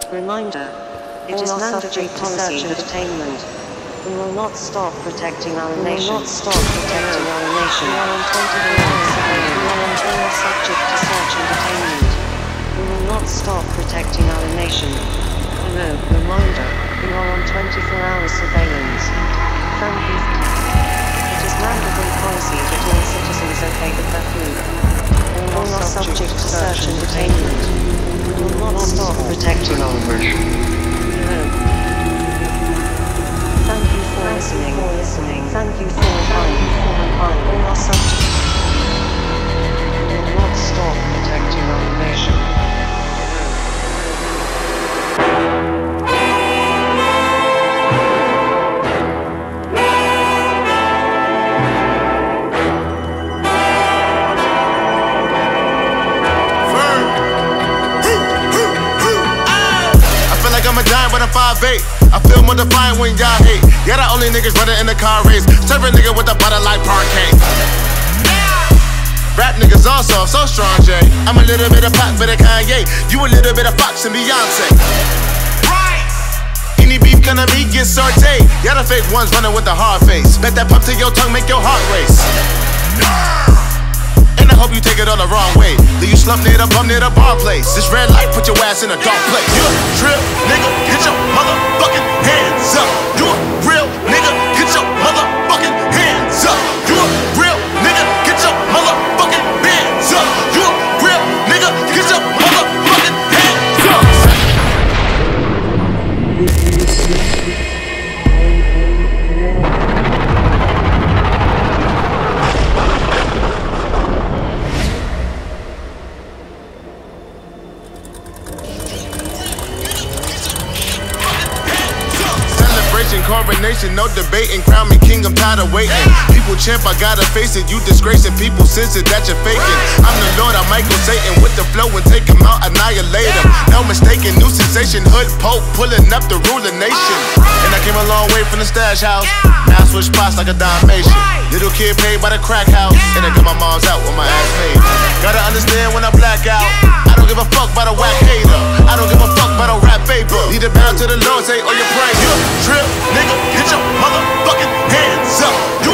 Reminder. It is mandatory to search entertainment. We will not stop protecting our nation. We will not stop protecting our nation. We are on 24 hours surveillance. We are subject to search entertainment. We will not stop protecting our nation. Hello, reminder. We are on 24 hours surveillance. Thank you. It is mandatory policy that all citizens obey the curfew. All are subject to search entertainment. We will not stop protecting our nation. Hello. Thank you for listening. Thank you for replying. All are subject. We will not stop protecting our nation. I'm a giant, but I'm 5'8". I feel more defiant when y'all hate. Yeah, the only niggas running in the car race. Serve a nigga with a butter like parquet. Rap niggas all soft, so strong, Jay. I'm a little bit of Pac, bit of Kanye. You a little bit of Fox and Beyonce. Any beef gonna be get sauteed. Yeah, the fake ones running with the hard face. Bet that pop to your tongue make your heart race. And I hope you take it all the wrong way. Do you slump near the bum near the bar place? This red light put your ass in a dark place. You a real nigga, get your motherfucking hands up. You a real nigga, get your motherfucking hands up. You a real nigga, get your motherfucking hands up. You a real nigga, get your motherfucking hands up. Coronation, no debating. Crown me king, I'm tired of waiting. People champ, I gotta face it. You disgracing people, sense it that you're faking. I'm the Lord, I'm Michael Satan with the flow and take him out, annihilate him. No mistaken, new sensation, hood pope pulling up to rule the nation. And I came a long way from the stash house. Now I switch spots like a Dalmatian. Little kid paid by the crack house, and I got my mom's out with my ass made. Gotta understand when I black out. I don't give a fuck about a whack hater. I don't give a fuck about a rap paper. Need to bow to the Lord, say, oh, you pray. You a trip, nigga, get your motherfucking hands up.